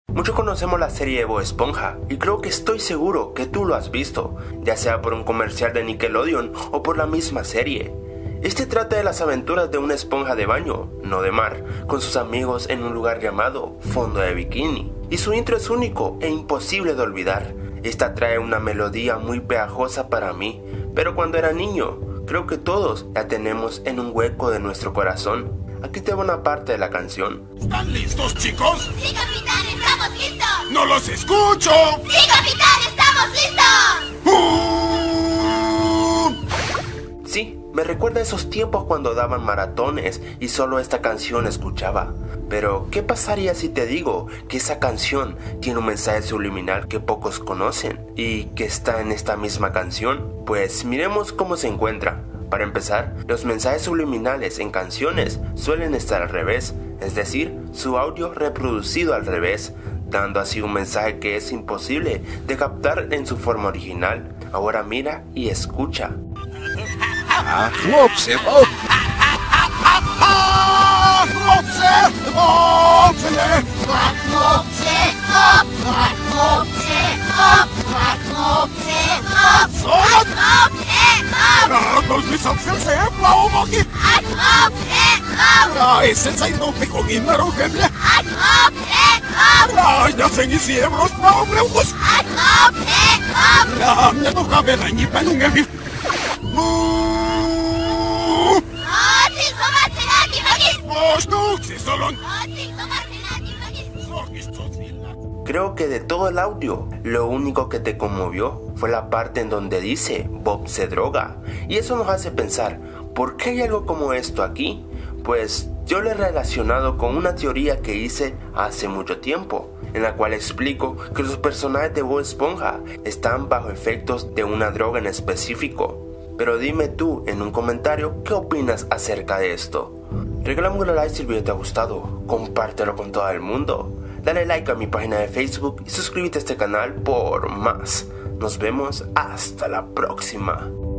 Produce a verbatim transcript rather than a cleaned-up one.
Muchos conocemos la serie de Bob Esponja y creo que estoy seguro que tú lo has visto, ya sea por un comercial de Nickelodeon o por la misma serie. Este trata de las aventuras de una esponja de baño, no de mar, con sus amigos en un lugar llamado Fondo de Bikini. Y su intro es único e imposible de olvidar. Esta trae una melodía muy pegajosa para mí, pero cuando era niño, creo que todos la tenemos en un hueco de nuestro corazón. Aquí te va una parte de la canción. ¿Están listos, chicos? ¡Sí, capitán! ¡Estamos listos! ¡No los escucho! ¡Sí, capitán! ¡Estamos listos! ¡Uh! Sí, me recuerda a esos tiempos cuando daban maratones y solo esta canción escuchaba. Pero, ¿qué pasaría si te digo que esa canción tiene un mensaje subliminal que pocos conocen y que está en esta misma canción? Pues miremos cómo se encuentra. Para empezar, los mensajes subliminales en canciones suelen estar al revés, es decir, su audio reproducido al revés, dando así un mensaje que es imposible de captar en su forma original. Ahora mira y escucha. Хлопці, оп! Хлопці, хлопці! ¡Хлопці! ¡Хлоп! ¡Хлопці! ¡Хлоп! ¡Хлопці! ¡Хлоп! ¡Хлопці! ¡Хлоп! Розлісав все плавоки! ¡Хлопці! ¡Хлоп! А, і це зайду пікогін на руки, бля! ¡Хлопці! ¡Хлоп! А, я це не сієм розправлюсь! ¡Хлопці! ¡Хлоп! А, мне духа бена не пенунгеві! ¡Оцінь ховатися на кімнаті! Штукці, солон! ¡Оцінь ховатися на кімнаті! Зорги, що звільна! Creo que de todo el audio, lo único que te conmovió fue la parte en donde dice Bob se droga. Y eso nos hace pensar, ¿por qué hay algo como esto aquí? Pues yo lo he relacionado con una teoría que hice hace mucho tiempo, en la cual explico que los personajes de Bob Esponja están bajo efectos de una droga en específico. Pero dime tú en un comentario qué opinas acerca de esto. Regálame un like si el video te ha gustado, compártelo con todo el mundo, dale like a mi página de Facebook y suscríbete a este canal por más. Nos vemos hasta la próxima.